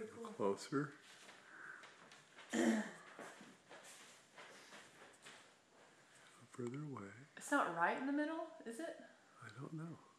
pretty cool. Closer. Further away. It's not right in the middle, is it? I don't know.